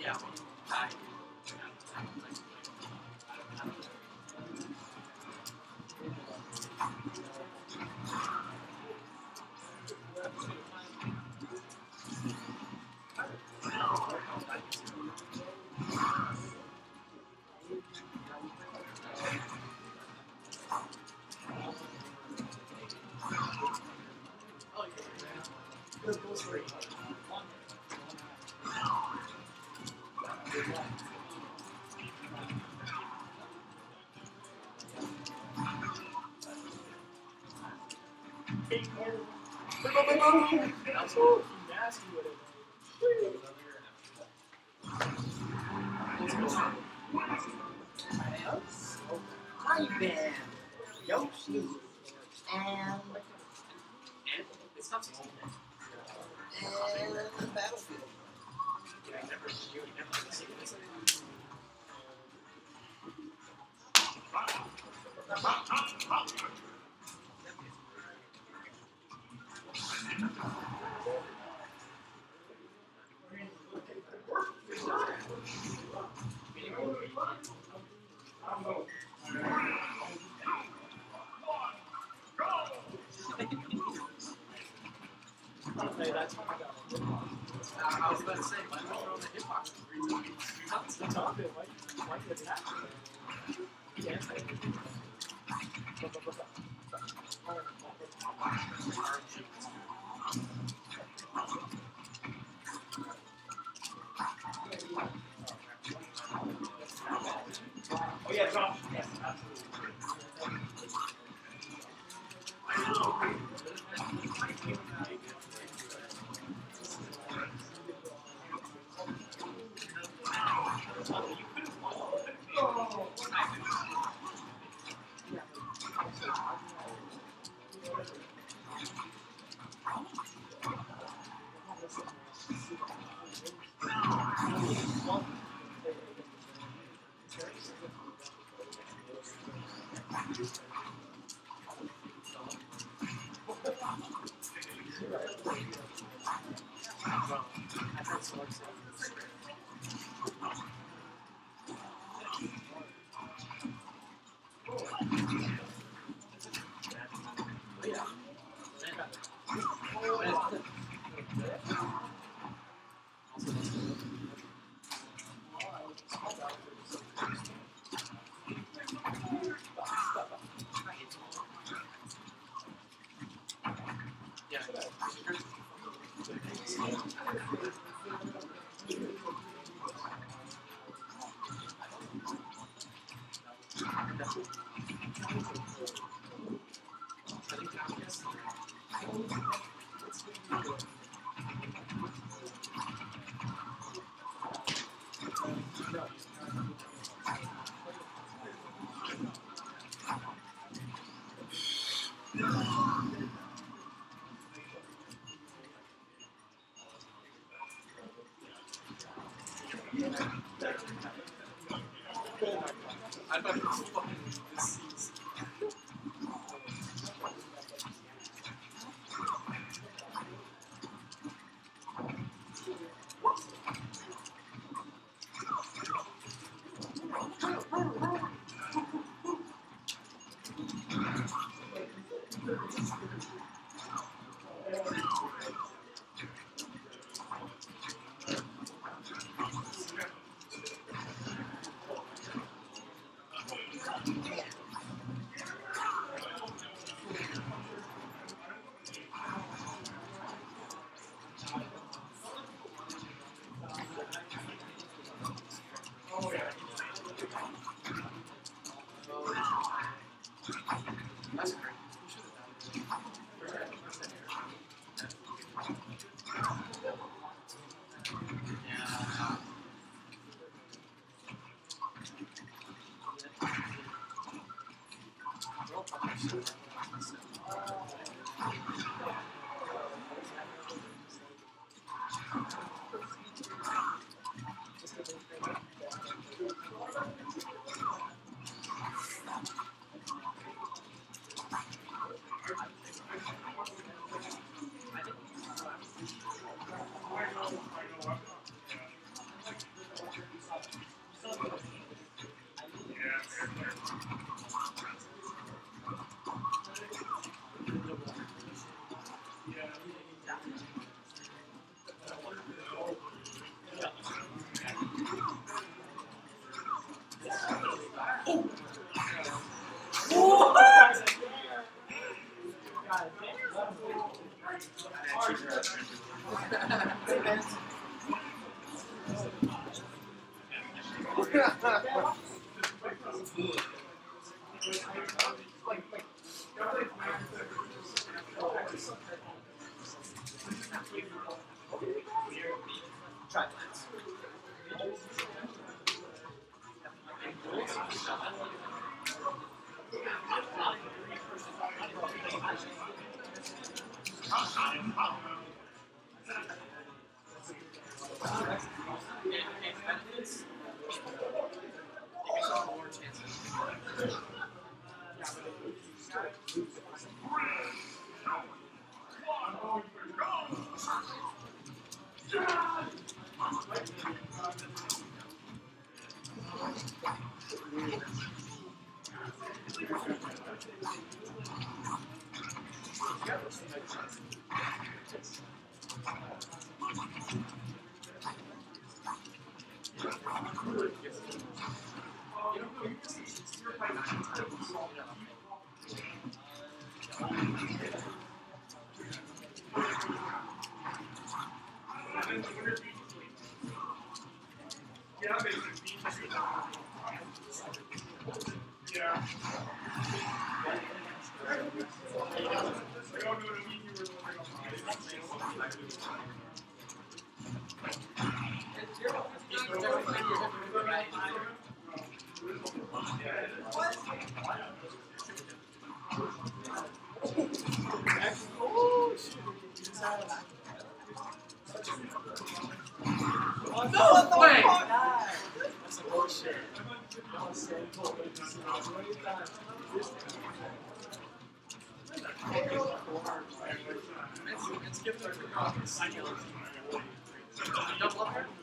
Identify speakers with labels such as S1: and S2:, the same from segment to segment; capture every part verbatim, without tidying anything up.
S1: Ivan, Yoshi, and and Battlefield. I was about to say, why don't you on the hip hop? That's the topic. Why why you attack? Yeah. Oh yeah, Josh. Yes, absolutely. I thought it was fucking deceased. Try No way! That's some bullshit. Let's give them a double up here.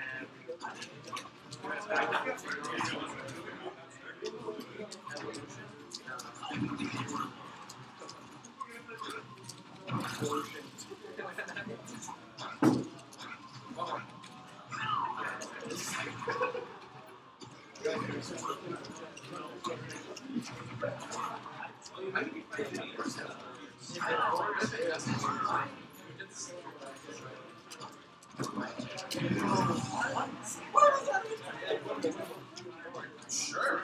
S1: Sure.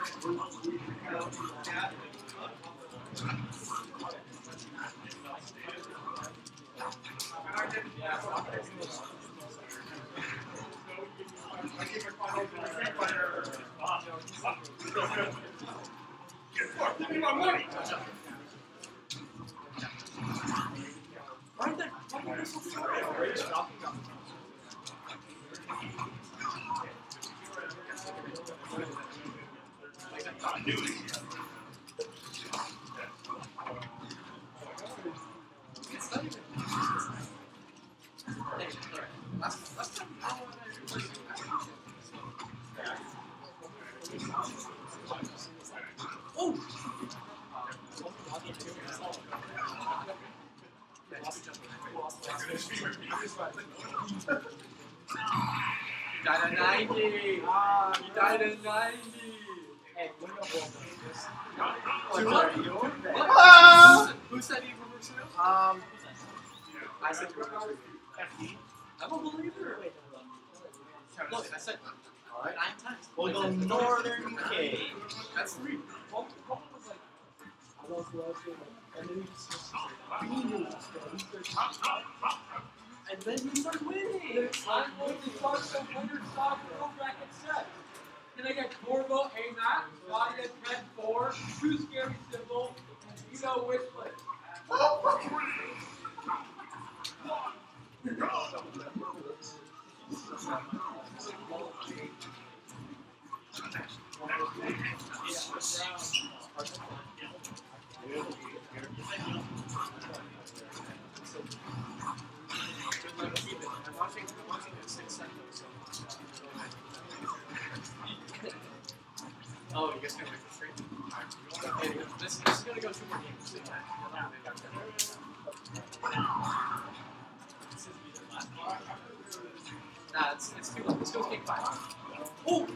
S1: Give me my money. Right there. Why are you so sorry? You died at ninety. Ah, you died at ninety. Hey, what are you doing? What? Who said you were reversed? Um, I said you were reversed. F D. I'm a believer. Look, I said nine times.
S2: We'll go Northern U K.
S1: That's three. What was like? I lost last year, and then he just and then you start winning. I'm going to start some winner stock pro bracket set. Then I get Corvo, A Mac, Claudia, Red four, Too Scary Symbol, and you know which place. Oh, you guys gonna make the stream? Okay, this, this is gonna go two more games. Nah, it's, it's too long. Let's go take five. Oh!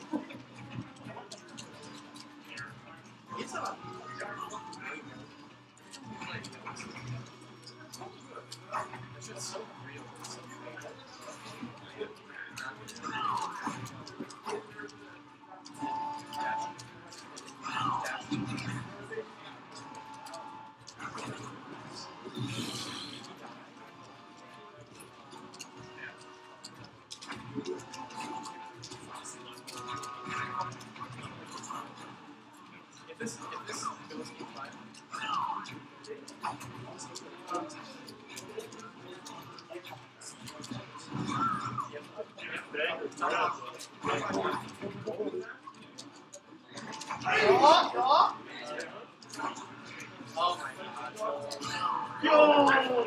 S1: It's a... It's just so real. It's so real. If this, if this goes to five. Oh my god.
S3: Yo!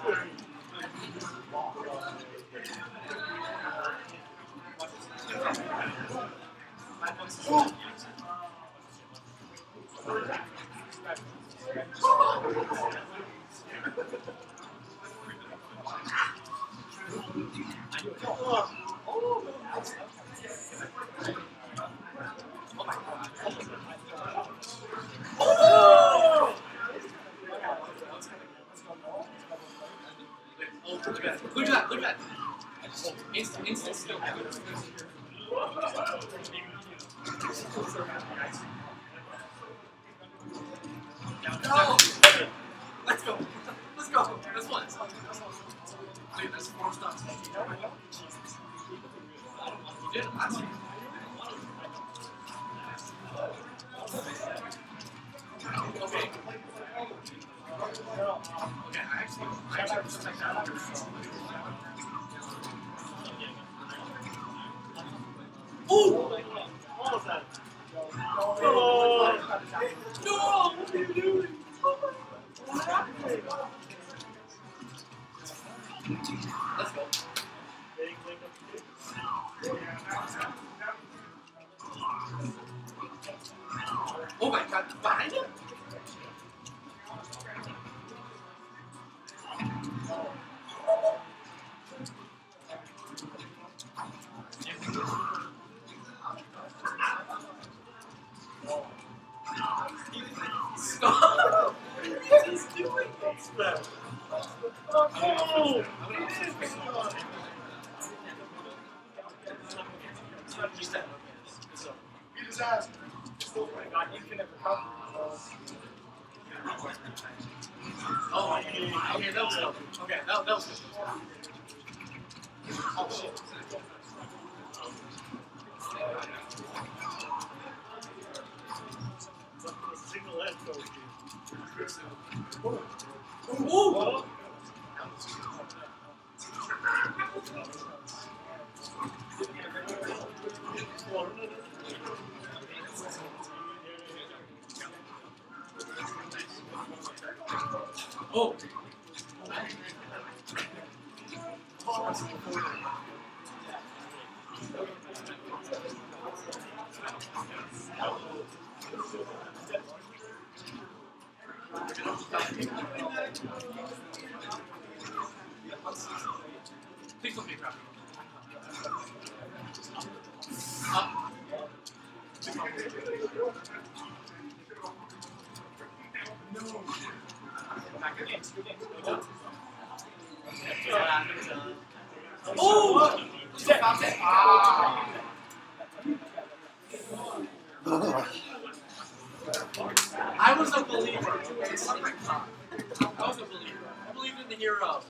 S1: Look at that. Look at that. Look at that. Instant, instant skill. No! Let's go. Let's go. That's one. That's one. Dude, that's four stunts. You did it last year. Okay. Okay, I actually, I actually respect that. Ooh!
S3: What was that?
S1: Oh! No! What are you doing? Let's go. Oh my god, behind him? Stop! What is he doing?
S3: Oh!
S4: He just asked. Oh my god, you can never recover.
S1: Oh, okay, okay, that was good. Okay, that, that was good. Oh shit.
S3: Single head coach.
S1: Ooh! Oh! Please don't be trapped. Up. Oh! Ah! I was a believer. I was a believer. I believed in the hero.